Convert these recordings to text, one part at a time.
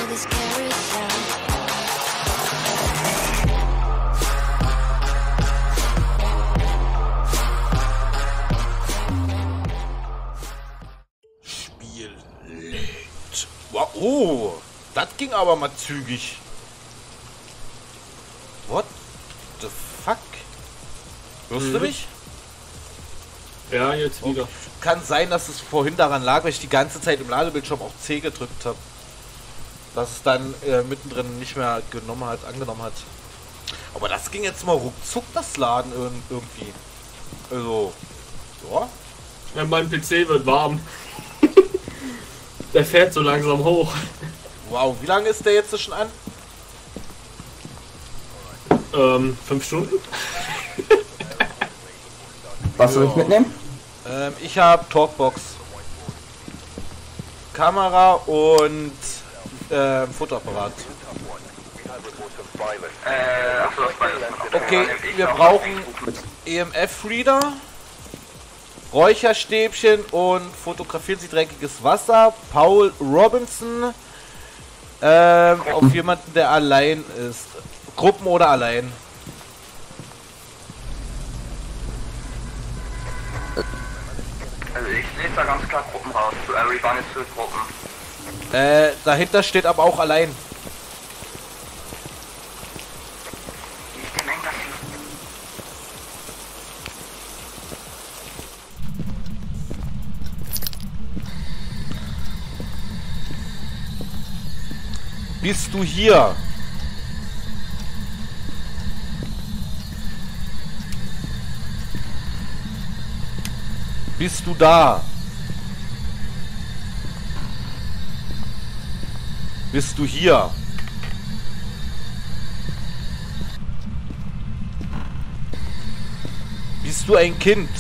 this carousel. Spiel lädt. Wow, oh, das ging aber mal zügig. What the fuck? Hörst du mich? Ja, jetzt wieder. Kann sein, dass es vorhin daran lag, weil ich die ganze Zeit im Ladebildschirm auch C gedrückt habe. Dass es dann mittendrin nicht mehr angenommen hat. Aber das ging jetzt mal ruckzuck, das Laden irgendwie. Also, ja. Ja, mein PC wird warm. Der fährt so langsam hoch. Wow, wie lange ist der jetzt schon an? 5 Stunden? Was soll ich mitnehmen? Ich habe Talkbox, Kamera und Fotoapparat. Okay, wir brauchen EMF-Reader, Räucherstäbchen und fotografieren Sie dreckiges Wasser. Paul Robinson, auf jemanden, der allein ist. Gruppen oder allein. Also ich lese da ganz klar Gruppen raus. Reban ist für Gruppen. Dahinter steht aber auch allein. Wie ist denn das hier? Bist du hier? Bist du da? Bist du hier? Bist du ein Kind?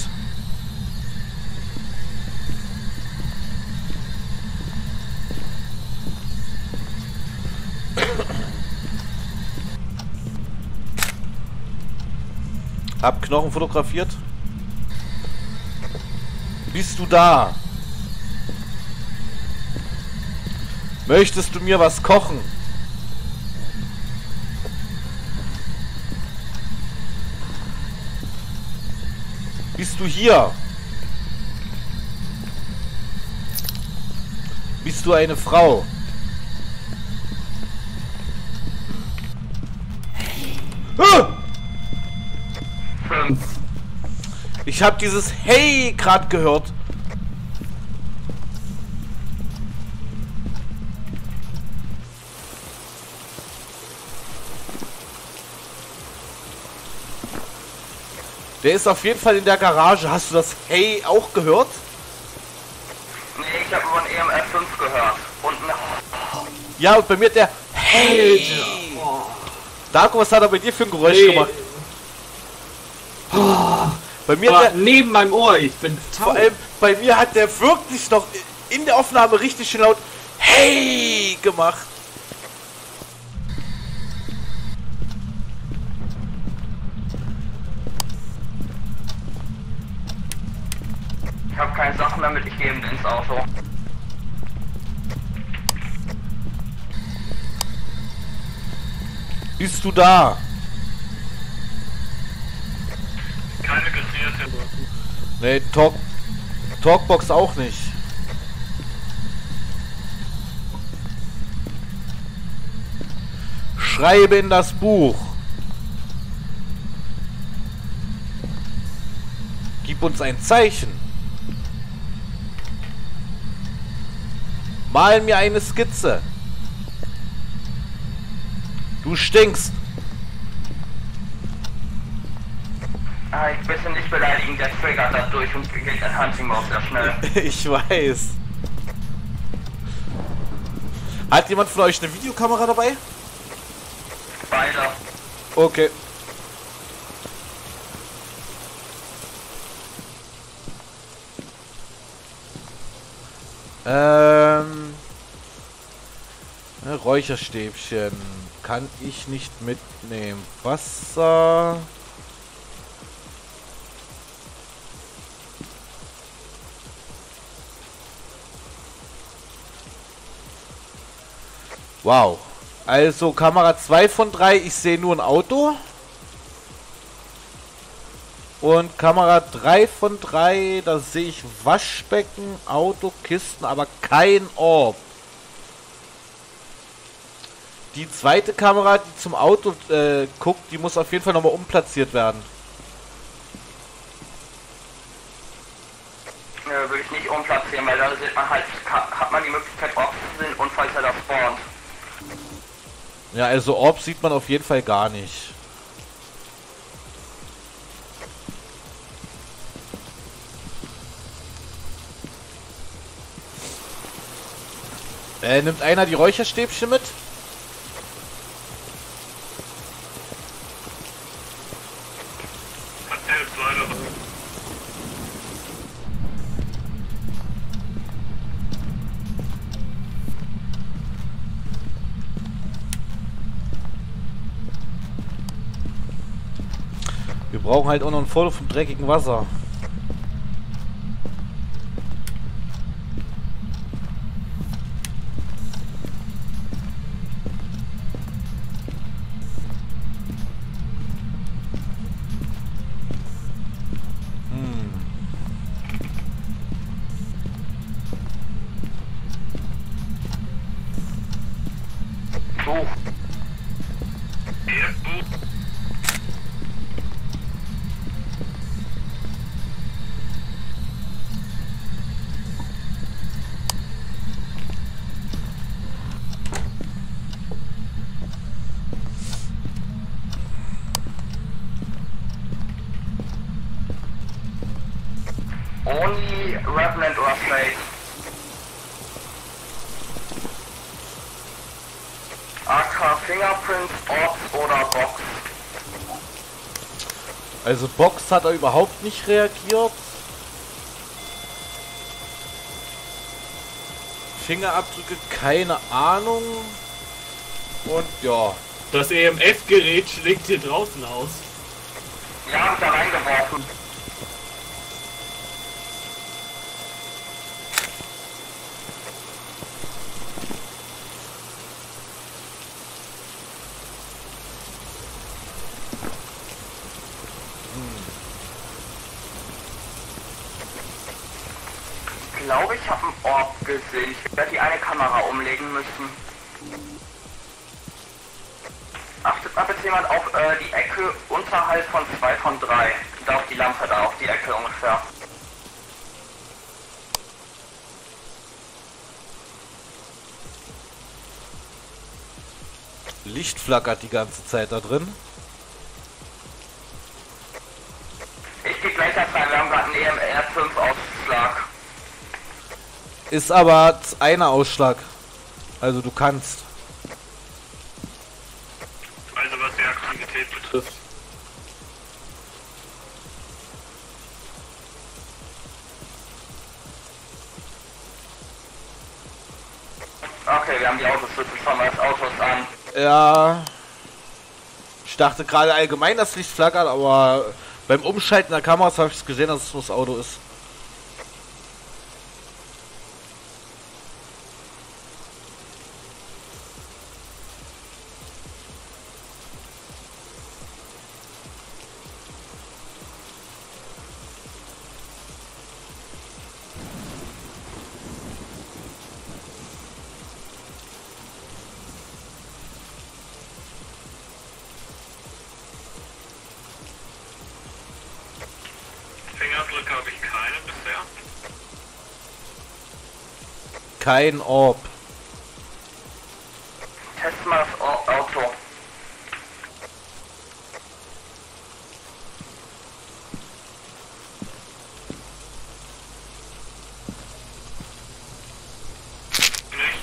Hab Knochen fotografiert. Bist du da? Möchtest du mir was kochen? Bist du hier? Bist du eine Frau? Ah! Ich habe dieses Hey gerade gehört. Der ist auf jeden Fall in der Garage. Hast du das Hey auch gehört? Nee, ich habe nur ein EMF 5 gehört. Und eine... Ja, und bei mir hat der Hey. Darko, was hat er bei dir für ein Geräusch gemacht? Bei mir hat der, neben meinem Ohr, ich bin vor allem bei mir hat der wirklich noch in der Aufnahme richtig schön laut Hey gemacht. Ich habe keine Sachen mehr mit, ich gehe ins Auto. Bist du da? keine Gefrierte. Nee, Talkbox auch nicht. Schreibe in das Buch. Gib uns ein Zeichen. Mal mir eine Skizze. Du stinkst. Ah, ich bitte nicht beleidigen, der triggert das durch und geht ein Hunting Mode sehr schnell. Ich weiß. Hat jemand von euch eine Videokamera dabei? Beide. Okay. Räucherstäbchen kann ich nicht mitnehmen. Wasser. Wow. Also Kamera 2 von 3, ich sehe nur ein Auto. Und Kamera 3 von 3, da sehe ich Waschbecken, Auto, Kisten, aber kein Orb. Die zweite Kamera, die zum Auto guckt, die muss auf jeden Fall nochmal umplatziert werden. Würde ich nicht umplatzieren, weil da sieht man halt, hat man die Möglichkeit Orbs zu sehen und falls er da spawnt. Ja, also Orb sieht man auf jeden Fall gar nicht. Nimmt einer die Räucherstäbchen mit? Wir brauchen halt auch noch ein Foto vom dreckigen Wasser. So. Only Revenant or Fate. AK Fingerprints, Orbs oder Box. Also Box hat er überhaupt nicht reagiert. Fingerabdrücke, keine Ahnung. Und ja. Das EMF-Gerät schlägt hier draußen aus. Ja, hab ich da reingeworfen. Ich glaube, ich habe einen Orb gesehen. Ich werde die eine Kamera umlegen müssen. Achtet mal bitte jemand auf die Ecke unterhalb von 2 von 3. Da auf die Lampe da, auf die Ecke ungefähr. Licht flackert die ganze Zeit da drin. Ich gehe gleich das rein, wir haben gerade einen EMR 5 Ausschlag. Ist aber einer Ausschlag. Also du kannst. Also was die Aktivität betrifft. Okay, wir haben die Autoschlüssel schon mal, das Auto ist an. Ja. Ich dachte gerade allgemein, dass Licht flackert, aber beim Umschalten der Kameras habe ich es gesehen, dass es nur das Auto ist. Fingerabdrücke habe ich keine bisher. Kein Orb. Test mal das Auto. Nicht.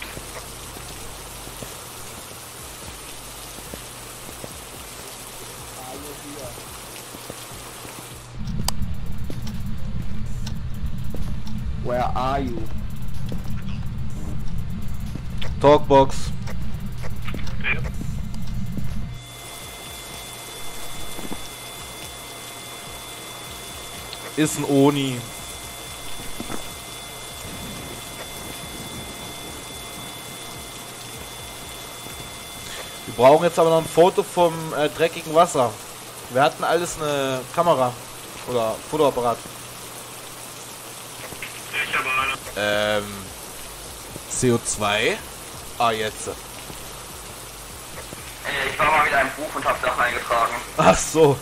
Where are you? Talkbox. Ja. Ist ein Oni. Wir brauchen jetzt aber noch ein Foto vom dreckigen Wasser. Wir hatten alles eine Kamera oder Fotoapparat. Ich habe eine. CO2. Ah, jetzt. Ich war mal mit einem Buch und habe Sachen eingetragen. Ach so.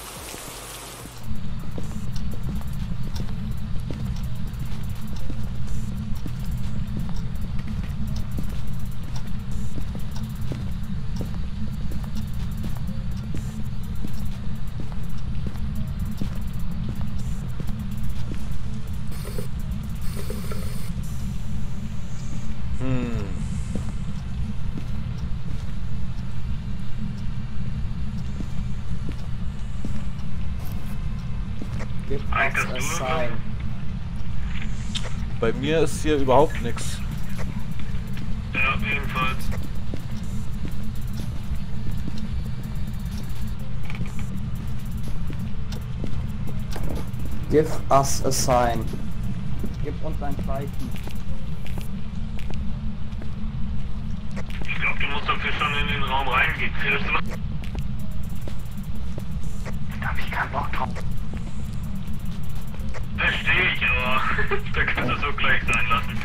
Give us a sign. Bei mir ist hier überhaupt nichts. Ja, ebenfalls. Give us a sign. Gib uns ein Zeichen. Ich glaube, du musst dafür schon in den Raum reingehen. Da hab ich keinen Bock drauf. Verstehe ich, aber da kannst du es auch gleich sein lassen.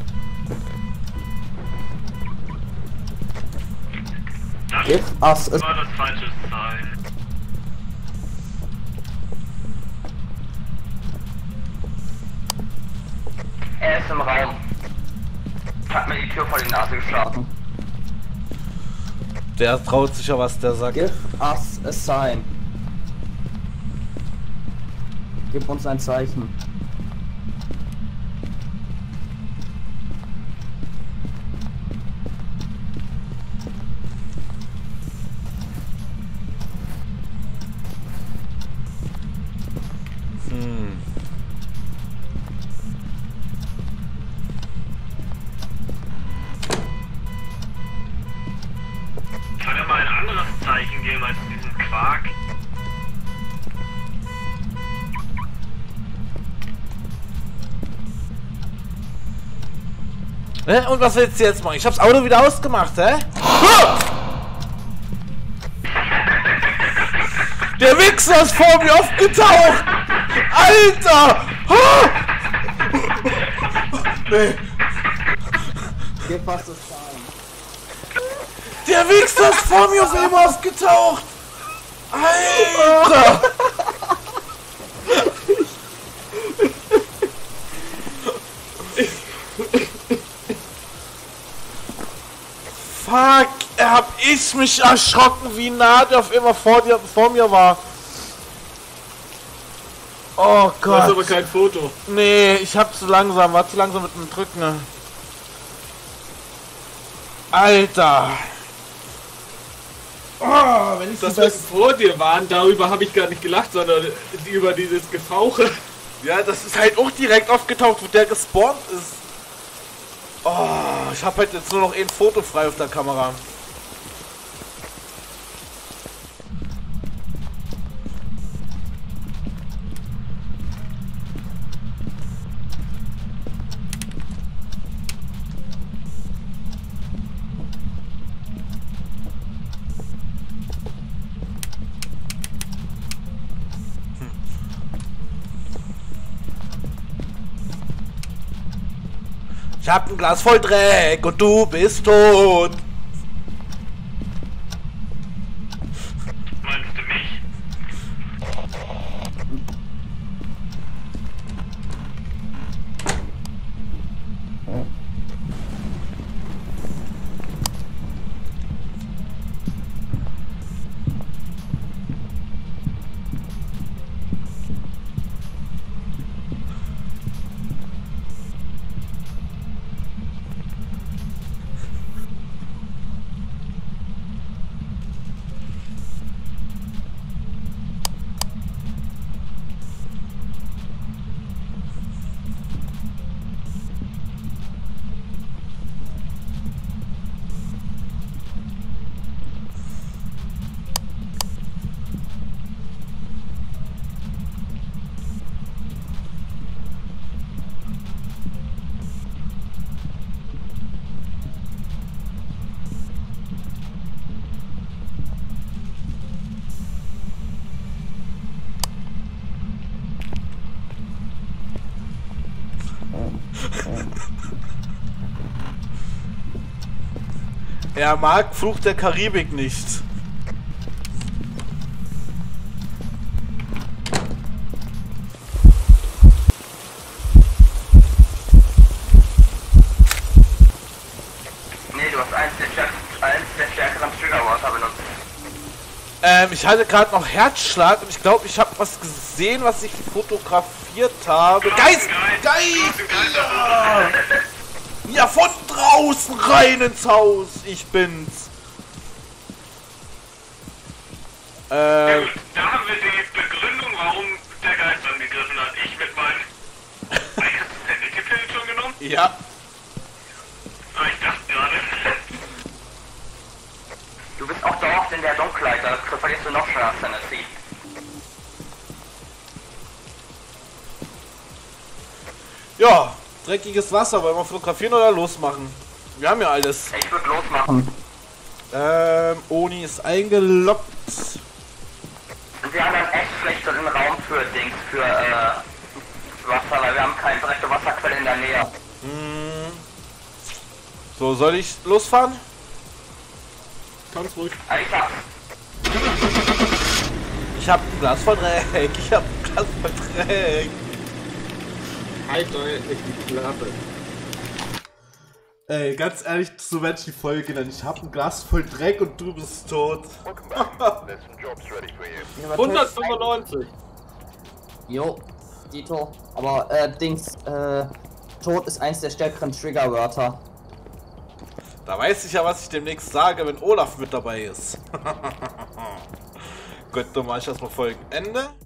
Give us a Das war das falsche Zeichen. Er ist im Raum. Hat mir die Tür vor die Nase geschlagen. Der traut sich ja, was der sagt. Give us a sign. Gib uns ein Zeichen. Kann er mal ein anderes Zeichen geben als diesen Quark? Und was willst du jetzt machen? Ich hab's Auto wieder ausgemacht, hä? Der Wichser ist vor mir aufgetaucht! Alter! Nee. Give us a sign. Der Wichser ist vor mir auf einmal aufgetaucht! Alter! Fuck! Hab ich mich erschrocken, wie nah der auf einmal vor mir war. Oh Du hast aber Gott. kein Foto. Nee, ich hab zu langsam, war zu langsam mit dem Drücken. Ne? Alter. Oh, wenn ich Dass wir vor dir waren, darüber habe ich gar nicht gelacht, sondern über dieses Gefauche. Ja, das ist halt auch direkt aufgetaucht, wo der gespawnt ist. Oh, ich hab halt jetzt nur noch ein Foto frei auf der Kamera. Ich hab ein Glas voll Dreck und du bist tot. Meinst du mich? Er mag Fluch der Karibik nicht. Nee, du hast eins der stärkeren Triggerwörter benutzt. Ich hatte gerade noch Herzschlag und ich glaube, ich habe was gesehen, was ich fotografiert habe. Geist! Geist! Ja, von draußen rein ins Haus! Ich bin's! Da haben wir die Begründung, warum der Geist angegriffen hat. Ich mit meinem Sanity-Pillen schon genommen? Ja. Aber ich dachte gerade. Du bist auch dauerhaft in der Dunkelheit, da verlierst du noch schneller Sanity. Ja, dreckiges Wasser. Wollen wir fotografieren oder losmachen? Wir haben ja alles. Ich würde losmachen. Oni ist eingeloggt. Und wir haben dann echt schlecht den Raum für Dings, für Wasser, weil wir haben keine direkte Wasserquelle in der Nähe. So, soll ich losfahren? Kannst ruhig. Ich hab ein Glas voll Dreck. Ich hab ein Glas voll Dreck. Halt doch endlich die Klappe. Ey, ganz ehrlich, zu Menschen die Folge nennen. Ich hab ein Glas voll Dreck und du bist tot. 195. Jo, Dito. Aber, Tod ist eins der stärkeren Triggerwörter. Da weiß ich ja, was ich demnächst sage, wenn Olaf mit dabei ist. Gut, dann mach ich erstmal Folgenende.